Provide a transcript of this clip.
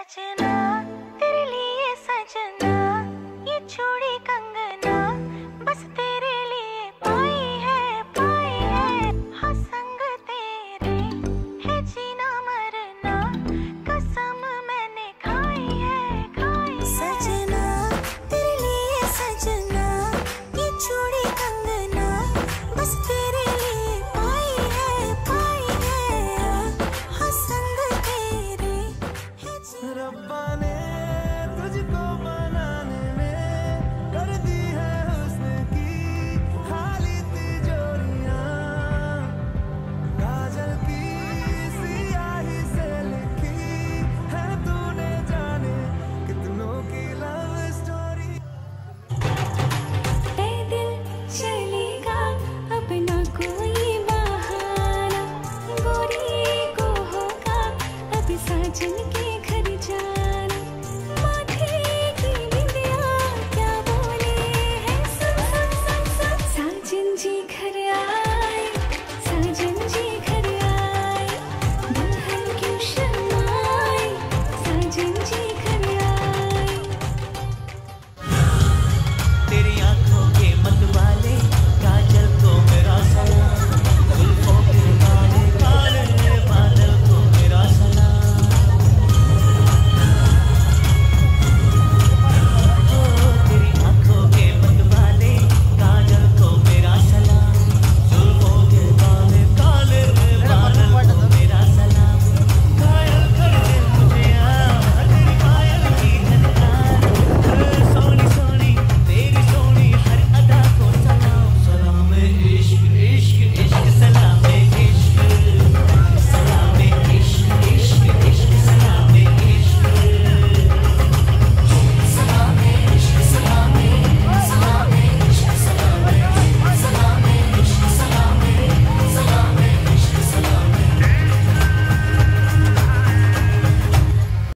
सजना तेरे लिए सजना, ये चूड़ी कंगना बस तेरे लिए पाई है हाँ संग तेरे है जीना मरना, कसम मैंने खाई है सजना तेरे लिए सजना, ये चूड़ी कंगना बस तेरे लिए पाई है हाँ संग तेरे है जीना। रब्बा ने तुझको बनाने में कर दी है हुस्न की खाली तिजोरियां, काजल की सियाही से लिखी है तूने जाने कितनों की लव स्टोरी। ए दिल चलेगा अब ना कोई बहाना, गोरी को होगा अब साजन के घर जाना, माथे की बिंदिया क्या बोले है साजन जी घर आए, साजन जी घर आए, दुल्हन क्यों शर्माए, साजन जी